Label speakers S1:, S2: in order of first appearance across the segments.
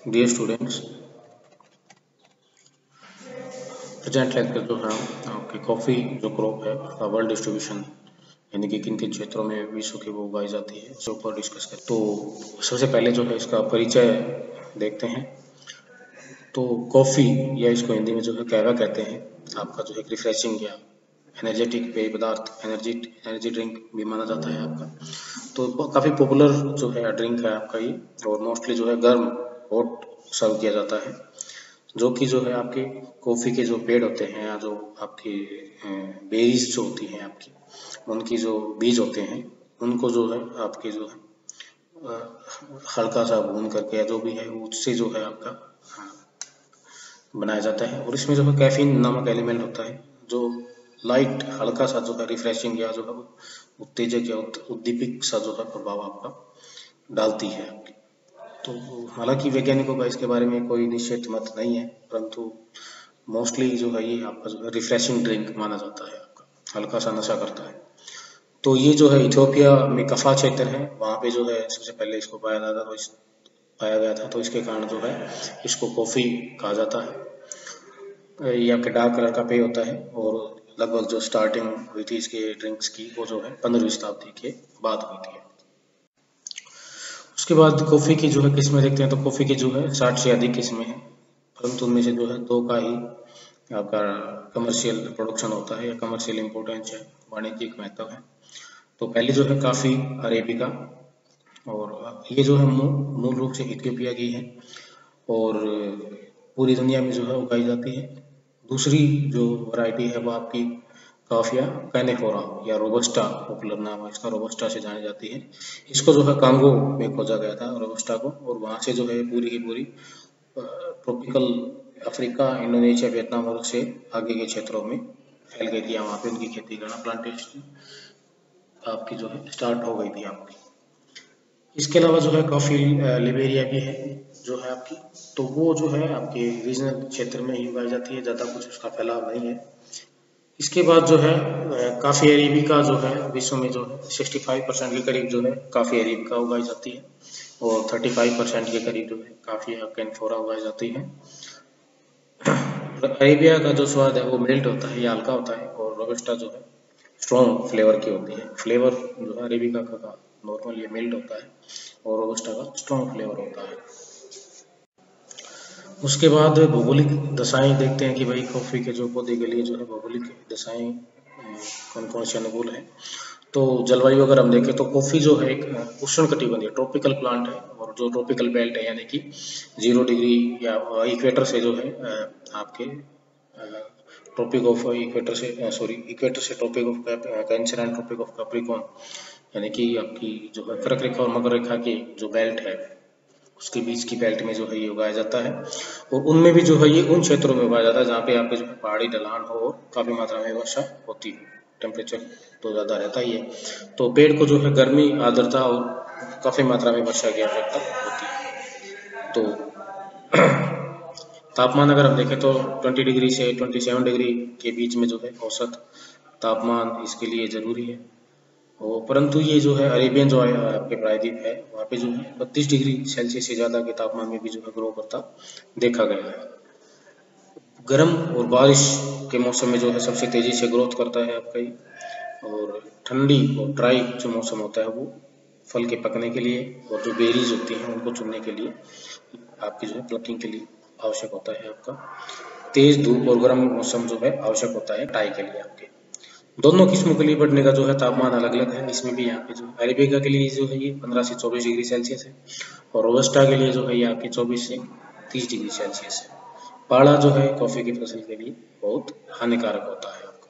S1: Dear students, present lecture जो है आपकी कॉफ़ी जो क्रॉप है उसका वर्ल्ड डिस्ट्रीब्यूशन यानी कि किन किन क्षेत्रों में विश्व की वो उगाई जाती है उसके ऊपर डिस्कस करें। तो सबसे पहले जो है इसका परिचय देखते हैं। तो कॉफ़ी या इसको हिंदी में जो है कहवा कहते हैं, आपका जो है रिफ्रेशिंग या एनर्जेटिक पेय पदार्थ एनर्जी ड्रिंक भी माना जाता है आपका। तो काफ़ी पॉपुलर जो है ड्रिंक है आपका ये, और मोस्टली जो है गर्म हॉट सर्व किया जाता है। जो कि जो है आपके कॉफ़ी के जो पेड़ होते हैं या जो आपकी बेरीज जो होती हैं आपकी, उनकी जो बीज होते हैं उनको जो है आपके जो है हल्का सा भून करके या जो भी है उससे जो है आपका बनाया जाता है। और इसमें जो है कैफीन नामक एलिमेंट होता है जो लाइट हल्का सा जो है रिफ्रेशिंग या जो है उत्तेजक या उद्दीपक सा जो है प्रभाव आपका डालती है आपकी। तो हालांकि वैज्ञानिकों का इसके बारे में कोई निश्चित मत नहीं है, परंतु मोस्टली जो है ये आपका जो है रिफ्रेशिंग ड्रिंक माना जाता है, आपका हल्का सा नशा करता है। तो ये जो है इथियोपिया में कफा क्षेत्र है, वहाँ पे जो है सबसे पहले इसको पाया गया था, तो इसके कारण जो है इसको कॉफ़ी कहा जाता है। ये आपके डार्क कलर का पेय होता है और लगभग जो स्टार्टिंग हुई थी इसके ड्रिंक्स की वो जो है 15वीं शताब्दी के बाद हुई थी। उसके बाद कॉफ़ी की जो है किस्में देखते हैं, तो कॉफ़ी की जो है 60 से अधिक किस्में हैं, परंतु उनमें से जो है दो का ही आपका कमर्शियल प्रोडक्शन होता है या कमर्शियल इम्पोर्टेंस है, वाणिज्यिक महत्व है। तो पहले जो है काफ़ी अरेबिका, और ये जो है मूल रूप से इथियोपिया की है और पूरी दुनिया में जो है उगाई जाती है। दूसरी जो वैरायटी है वो आपकी काफिया कैनेफोरा या रोबस्टा, पॉपुलर नाम है इसका, रोबस्टा से जानी जाती है। इसको जो है कांगो में खोजा गया था रोबस्टा को, और वहाँ से जो है पूरी की पूरी ट्रॉपिकल अफ्रीका, इंडोनेशिया, वियतनाम और से आगे के क्षेत्रों में फैल गई थी। वहाँ पे उनकी खेती करना, प्लांटेशन आपकी जो है स्टार्ट हो गई थी आपकी। इसके अलावा जो है कॉफ़ी लिबेरिया भी है जो है आपकी, तो वो जो है आपके रीजनल क्षेत्र में ही उगाई जाती है, ज़्यादा कुछ उसका फैलाव नहीं है। इसके बाद जो है काफ़ी अरेबिका जो है विश्व में जो है 65% के करीब जो है काफ़ी अरेबिका उगाई जाती है, और 35% के करीब जो है काफ़ी कैनफोरा उगाई जाती है। अरेबिया का जो स्वाद है वो मिल्ट होता है या हल्का होता है, और रोबस्टा जो है स्ट्रॉन्ग फ्लेवर की होती है। फ्लेवर जो है अरेबिका का नॉर्मल ये मिल्ट होता है और रोबस्टा का स्ट्रॉन्ग फ्लेवर होता है। उसके बाद भौगोलिक दशाएं देखते हैं कि भाई कॉफ़ी के जो पौधे के लिए जो है भौगोलिक दशाएं कौन कौन से अनुकूल है। तो जलवायु अगर हम देखें तो कॉफ़ी जो है एक उष्णकटिबंधीय ट्रॉपिकल प्लांट है, और जो ट्रॉपिकल बेल्ट है यानी कि 0 डिग्री या इक्वेटर से जो है आपके ट्रॉपिक ऑफ इक्वेटर से इक्वेटर से tropic of cancer and tropic of Capricorn यानी कि आपकी जो है कर्क रेखा और मकर रेखा की जो बेल्ट है उसके बीच की बेल्ट में जो है ये उगाया जाता है। और उनमें भी जो है ये उन क्षेत्रों में उगाया जाता है जहाँ पे आपके जो है पहाड़ी ढलान हो और काफ़ी मात्रा में वर्षा होती है, टेम्परेचर तो ज़्यादा रहता ही है। तो पेड़ को जो है गर्मी, आर्द्रता और काफ़ी मात्रा में वर्षा की आवश्यकता होती है। तो तापमान अगर हम देखें तो 20 डिग्री से 27 डिग्री के बीच में जो है औसत तापमान इसके लिए ज़रूरी है। और परंतु ये जो है अरेबियन जो है आपके प्रायद्वीप है वहाँ पे जो है 32 डिग्री सेल्सियस से ज़्यादा के तापमान में भी जो है ग्रो करता देखा गया है। गर्म और बारिश के मौसम में जो है सबसे तेज़ी से ग्रोथ करता है आपका ये, और ठंडी और ड्राई जो मौसम होता है वो फल के पकने के लिए और जो बेरीज होती हैं उनको चुनने के लिए आपकी जो है प्लकिंग के लिए आवश्यक होता है आपका। तेज धूप और गर्म मौसम जो है आवश्यक होता है कटाई के लिए आपके। दोनों किस्मों के लिए बढ़ने का जो है तापमान अलग अलग है। इसमें भी यहाँ पे जो अरेबिका के लिए जो है ये 15 से 24 डिग्री सेल्सियस है, और रोबस्टा के लिए जो है ये आपके 24 से 30 डिग्री सेल्सियस है। पाला जो है कॉफी की फसल के लिए बहुत हानिकारक होता है आपको।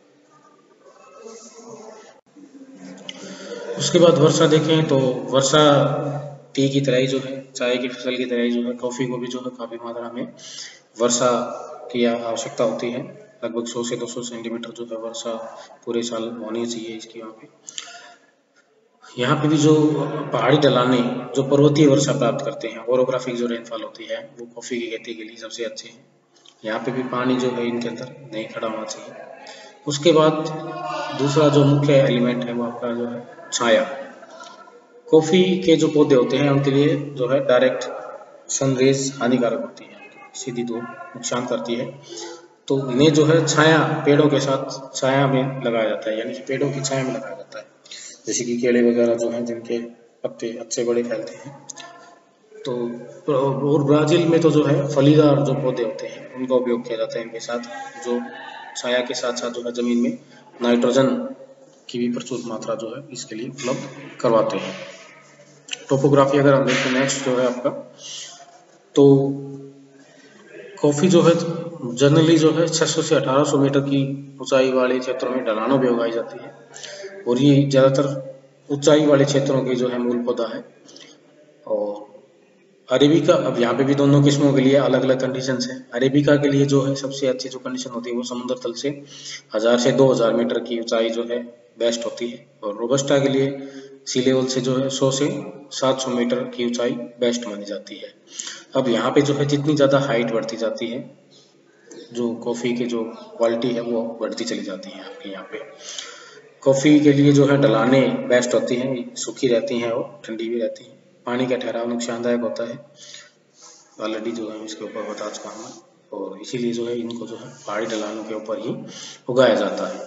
S1: उसके बाद वर्षा देखें तो वर्षा टी की तरह ही जो है, चाय की फसल की तरह ही जो है कॉफी को भी जो है काफी मात्रा में वर्षा की आवश्यकता होती है। लगभग 100 से 200 सेंटीमीटर जो है वर्षा पूरे साल होनी चाहिए इसकी यहाँ पे। यहाँ पे भी जो पहाड़ी ढलाने जो पर्वतीय वर्षा प्राप्त करते हैं, ओरोग्राफिक जो रेनफॉल होती है वो कॉफी की खेती के लिए सबसे अच्छे हैं। यहाँ पे भी पानी जो है इनके अंदर नहीं खड़ा होना चाहिए। उसके बाद दूसरा जो मुख्य एलिमेंट है वो आपका जो है छाया। कॉफी के जो पौधे होते हैं उनके लिए जो है डायरेक्ट सनरेज हानिकारक होती है, सीधी धूप नुकसान करती है। तो इन्हें जो है छाया, पेड़ों के साथ छाया में लगाया जाता है, यानी कि पेड़ों की छाया में लगाया जाता है, जैसे कि केले वगैरह जो हैं जिनके पत्ते अच्छे बड़े फैलते हैं। तो और ब्राज़ील में तो जो है फलीदार जो पौधे होते हैं उनका उपयोग किया जाता है इनके साथ, जो छाया के साथ साथ जो है ज़मीन में नाइट्रोजन की भी प्रचुर मात्रा जो है इसके लिए उपलब्ध करवाते हैं। टोपोग्राफी अगर हम देखें नेक्स्ट जो है आपका, तो कॉफ़ी जो है जनरली जो है 600 से 1800 मीटर की ऊंचाई वाले क्षेत्रों में ढलानों में उगाई जाती है, और ये ज़्यादातर ऊंचाई वाले क्षेत्रों की जो है मूल पौधा है। और अरेबिका, अब यहाँ पे भी दोनों किस्मों के लिए अलग अलग कंडीशंस हैं। अरेबिका के लिए जो है सबसे अच्छी जो कंडीशन होती है वो समुद्र तल से 1000 से 2000 मीटर की ऊंचाई जो है बेस्ट होती है, और रोबस्टा के लिए सी लेवल से जो है 100 से 700 मीटर की ऊंचाई बेस्ट मानी जाती है। अब यहाँ पे जो है जितनी ज़्यादा हाइट बढ़ती जाती है, जो कॉफ़ी की जो क्वालिटी है वो बढ़ती चली जाती है आपके यहाँ पे। कॉफ़ी के लिए जो है ढलाने बेस्ट होती हैं, सूखी रहती हैं और ठंडी भी रहती हैं। पानी का ठहराव नुकसानदायक होता है, ऑलरेडी जो है इसके ऊपर बता चुका हूँ, और इसीलिए जो है इनको जो है पहाड़ी ढलानों के ऊपर ही उगाया जाता है।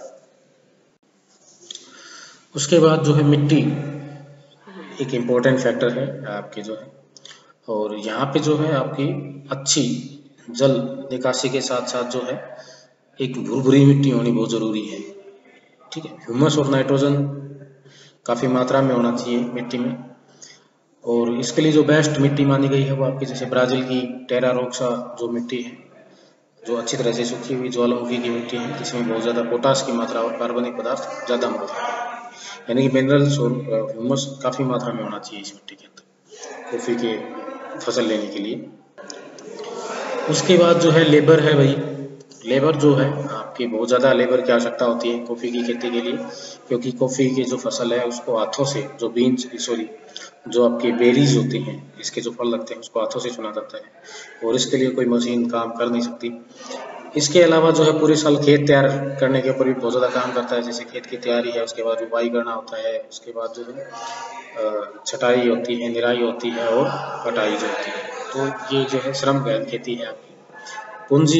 S1: उसके बाद जो है मिट्टी एक इम्पोर्टेंट फैक्टर है आपके जो है, और यहाँ पे जो है आपकी अच्छी जल निकासी के साथ साथ जो है एक भुरभुरी मिट्टी होनी बहुत ज़रूरी है। ठीक है, ह्यूमस और नाइट्रोजन काफ़ी मात्रा में होना चाहिए मिट्टी में, और इसके लिए जो बेस्ट मिट्टी मानी गई है वो आपकी जैसे ब्राज़ील की टेरा रोक्सा जो मिट्टी है, जो अच्छी तरह से सूखी हुई ज्वालामुखी की मिट्टी है, जिसमें बहुत ज़्यादा पोटास की मात्रा और कार्बनिक पदार्थ ज़्यादा मात्रा में, यानी कि मिनरल्स और ह्यूमस काफ़ी मात्रा में होना चाहिए इस मिट्टी के अंदर कॉफ़ी के फसल लेने के लिए। उसके बाद जो है लेबर है भाई, लेबर जो है आपकी बहुत ज़्यादा लेबर की आवश्यकता होती है कॉफ़ी की खेती के लिए, क्योंकि कॉफ़ी की जो फसल है उसको हाथों से, जो बीन्स सॉरी जो आपकी बेरीज होती हैं, इसके जो फल लगते हैं उसको हाथों से चुना जाता है, और इसके लिए कोई मशीन काम कर नहीं सकती। इसके अलावा जो है पूरे साल खेत तैयार करने के ऊपर भी बहुत ज़्यादा काम करता है, जैसे खेत की तैयारी है, उसके बाद रुपाई करना होता है, उसके बाद जो है छटाई होती है, निराई होती है और कटाई जो होती है। तो ये जो है श्रम गहन खेती है आपकी। पूंजी,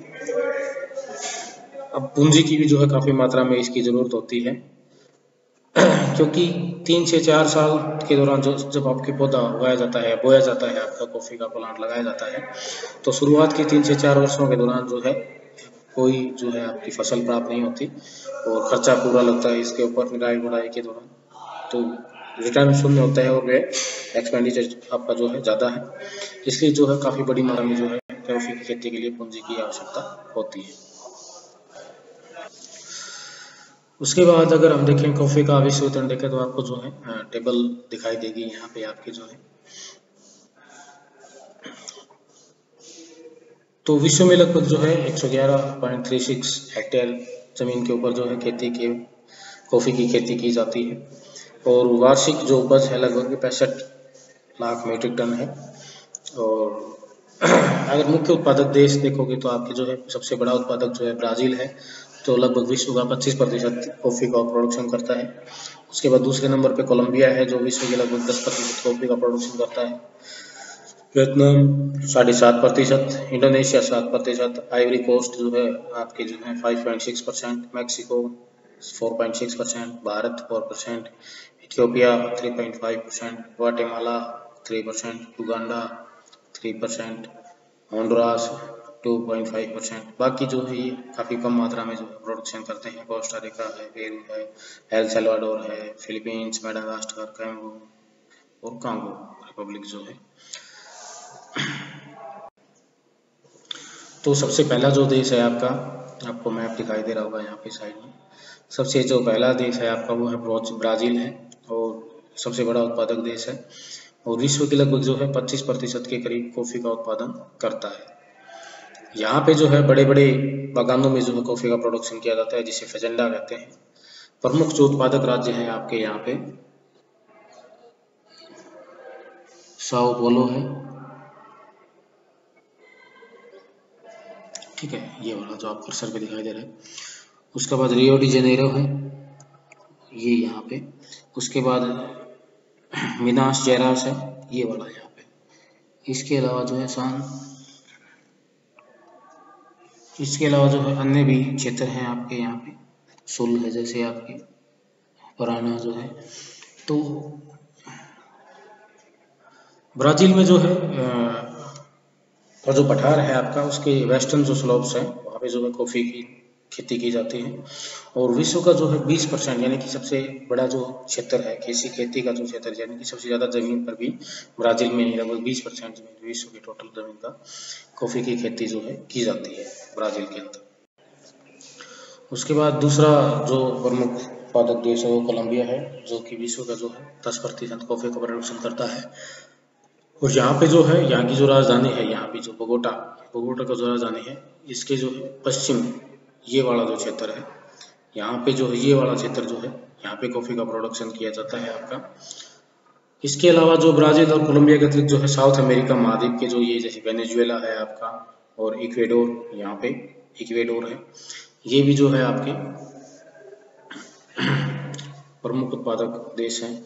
S1: अब पूंजी की भी जो है काफ़ी मात्रा में इसकी ज़रूरत होती है, क्योंकि 3 से 4 साल के दौरान जब आपके पौधा उगाया जाता है, बोया जाता है, आपका कॉफ़ी का प्लांट लगाया जाता है, तो शुरुआत के 3 से 4 वर्षों के दौरान जो है कोई जो है आपकी फसल प्राप्त नहीं होती, और खर्चा पूरा लगता है इसके ऊपर निराई गुड़ाई के दौरान, तो रिटर्न शून्य होता है और वे एक्सपेंडिचर आपका जो है ज़्यादा है, इसलिए जो है काफ़ी बड़ी मात्रा में जो है कॉफ़ी की खेती के लिए पूंजी की आवश्यकता होती है। उसके बाद अगर हम देखें कॉफ़ी का विश्व वितरण देखें तो आपको जो है टेबल दिखाई देगी यहाँ पे आपकी जो है, तो विश्व में लगभग जो है 111.36 हेक्टेयर जमीन के ऊपर जो है कॉफ़ी की खेती की जाती है, और वार्षिक जो उपज है लगभग 65 लाख मीट्रिक टन है। और अगर मुख्य उत्पादक देश देखोगे तो आपके जो है सबसे बड़ा उत्पादक जो है ब्राज़ील है, तो लगभग विश्व का 25% कॉफ़ी का प्रोडक्शन करता है। उसके बाद दूसरे नंबर पे कोलंबिया है जो विश्व के लगभग 10% कॉफ़ी का प्रोडक्शन करता है। वियतनाम 7.5%, इंडोनेशिया 7%, आइवरी कोस्ट जो है आपके जो है 5.6%, Mexico 4.6%, Bharat 4%, Ethiopia 3.5%, Guatemala 3%, Uganda 3%, Honduras 2.5%। बाकी जो है ये काफ़ी कम मात्रा में जो है प्रोडक्शन करते हैं। कोस्टा रिका है, पेरू है, एल सल्वाडोर है, फिलीपींस, मेडागास्कर, कैमरून और कांगो रिपब्लिक जो है। तो सबसे पहला जो देश है आपका, आपको मैप दिखाई दे रहा होगा यहाँ पे साइड में, सबसे जो पहला देश है आपका वो है ब्राज़ील है, और सबसे बड़ा उत्पादक देश है, और विश्व के लगभग जो है 25% के करीब कॉफ़ी का उत्पादन करता है। यहाँ पे जो है बड़े बड़े बागानों में जो है कॉफ़ी का प्रोडक्शन किया जाता है, जिसे फेजेंडा कहते हैं। प्रमुख जो उत्पादक राज्य हैं आपके यहाँ पे साओ पोलो है, ठीक है, ये वाला जो आप कर्सर पे दिखाई दे रहा है। उसके बाद रियो डी जेनेरो है, ये यहाँ पे। उसके बाद मिनास जेरास है, ये वाला यहाँ पे। इसके अलावा जो है इसके अलावा जो है अन्य भी क्षेत्र हैं आपके यहाँ पे, सुल है जैसे आपके, पराना जो है। तो ब्राज़ील में जो है और जो पठार है आपका, उसके वेस्टर्न जो स्लोप्स हैं वहाँ पे जो है कॉफ़ी की खेती की जाती है। और विश्व का जो है 20% यानी कि सबसे बड़ा जो क्षेत्र है खेती का जो क्षेत्र यानी कि सबसे ज़्यादा ज़मीन पर भी ब्राज़ील में लगभग 20% जमीन, विश्व की टोटल ज़मीन का कॉफ़ी की खेती जो है की जाती है ब्राज़ील के अंदर। उसके बाद दूसरा जो प्रमुख उत्पादक देश है वो कोलंबिया है, जो कि विश्व का जो है 10% कॉफ़ी का प्रोडक्शन करता है। और यहाँ पे जो है, यहाँ की जो राजधानी है, यहाँ पे जो बोगोटा का जो राजधानी है, इसके जो है पश्चिम ये वाला जो क्षेत्र है, यहाँ पे जो है ये वाला क्षेत्र जो है, यहाँ पे कॉफ़ी का प्रोडक्शन किया जाता है आपका। इसके अलावा जो ब्राज़ील और कोलंबिया के अतिरिक्त जो है साउथ अमेरिका महाद्वीप के जो ये जैसे वेनेजुएला है आपका, और इक्वेडोर, यहाँ पे इक्वेडोर है, ये भी जो है आपके प्रमुख उत्पादक देश हैं।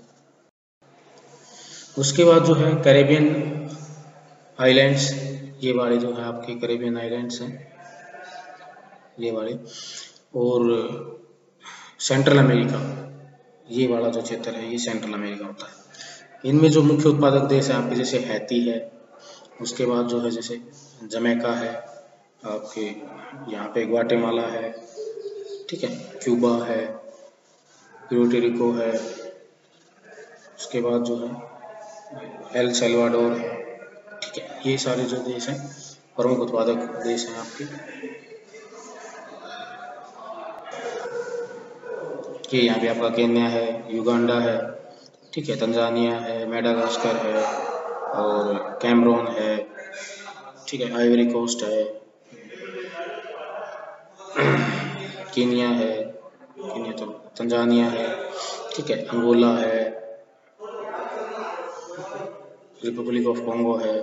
S1: उसके बाद जो है कैरेबियन आइलैंड्स, ये वाले जो है आपके कैरेबियन आइलैंड्स हैं ये वाले, और सेंट्रल अमेरिका ये वाला जो क्षेत्र है ये सेंट्रल अमेरिका होता है। इनमें जो मुख्य उत्पादक देश है आपके जैसे हैती है, उसके बाद जो है जैसे जमैका है आपके, यहाँ पे ग्वाटेमाला है, ठीक है, क्यूबा है, प्यूर्टो है, उसके बाद जो है एल सल्वाडोर है, ठीक है। ये सारे जो देश हैं प्रमुख उत्पादक देश हैं आपके। ये यहाँ पे आपका केन्या है, युगांडा है, ठीक है, तंजानिया है, मेडागास्कर है, और कैमरून है, ठीक है, आइवरी कोस्ट है, कीनिया है, कीनिया तो तंजानिया है, ठीक है, अंगोला है, रिपब्लिक ऑफ कॉन्गो है।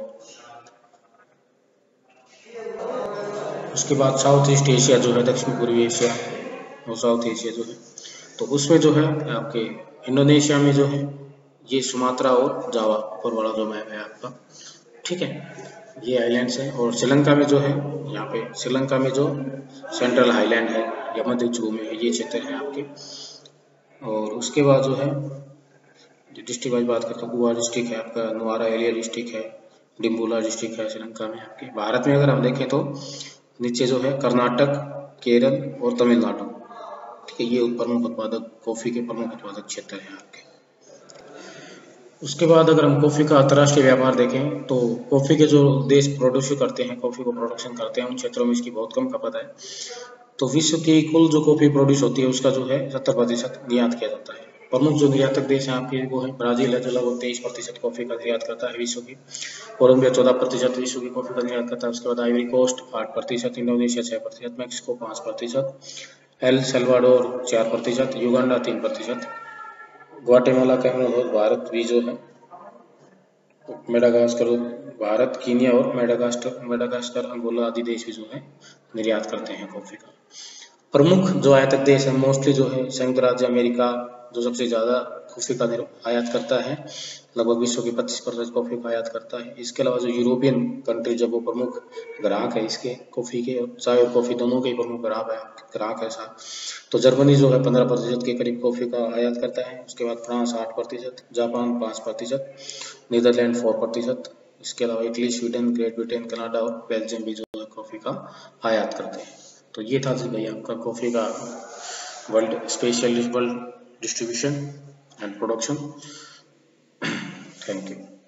S1: उसके बाद साउथ ईस्ट एशिया जो है, दक्षिण पूर्वी एशिया और साउथ एशिया जो है, तो उसमें जो है आपके इंडोनेशिया में जो है ये सुमात्रा और जावा ऊपर वाला जो मैप है आपका, ठीक है, ये आइलैंड्स हैं। और श्रीलंका में जो है, यहाँ पे श्रीलंका में जो सेंट्रल हाईलैंड है या मध्य जू में है, ये क्षेत्र है आपके। और उसके बाद जो है डिस्ट्रिक्ट वाइज बात करते हैं, गोवा डिस्ट्रिक्ट है आपका, नुआरा एलिया डिस्ट्रिक्ट है, डिम्बुला डिस्ट्रिक्ट है श्रीलंका में आपके। भारत में अगर हम देखें तो नीचे जो है कर्नाटक, केरल और तमिलनाडु, ठीक है, ये प्रमुख उत्पादक कॉफ़ी के प्रमुख उत्पादक क्षेत्र हैं आपके। उसके बाद अगर हम कॉफ़ी का अंतर्राष्ट्रीय व्यापार देखें तो कॉफ़ी के जो देश प्रोड्यूस करते हैं, कॉफ़ी को प्रोडक्शन करते हैं, उन क्षेत्रों में इसकी बहुत कम खपत है। तो विश्व की कुल जो कॉफ़ी प्रोड्यूस होती है उसका जो है 70% निर्यात किया जाता है। प्रमुख जो निर्यातक देश हैं आपके वो है ब्राज़ील है, जो लगभग 23% कॉफ़ी का निर्यात करता है विश्व की। कोलंबिया 14% विश्व की कॉफ़ी का निर्यात करता है। उसके बाद Ivory Coast 8%, Indonesia 6%, Mexico 5%, El Salvador 4%, Uganda 3%, Guatemala, Cameroon, Bharat भी जो है, मेडागास्कर भारत, कीनिया और मेडागास्कर, अंगोला आदि देश भी जो है निर्यात करते हैं कॉफ़ी का। प्रमुख जो आयातक देश है मोस्टली जो है संयुक्त राज्य अमेरिका, जो सबसे ज़्यादा कॉफ़ी का आयात करता है, लगभग विश्व की 25% कॉफ़ी का आयात करता है। इसके अलावा जो यूरोपियन कंट्री जब वो प्रमुख ग्राहक है इसके कॉफ़ी के, और चाय और कॉफ़ी दोनों के ही प्रमुख ग्राहक है साथ, तो जर्मनी जो है 15% के करीब कॉफ़ी का आयात करता है। उसके बाद फ्रांस 8%, जापान 5%, नीदरलैंड 4%, इसके अलावा Italy, Sweden, Great Britain, Canada और बेल्जियम भी जो है कॉफ़ी का आयात करते हैं। तो ये था जी भाई आपका कॉफ़ी का world distribution and production. Thank you.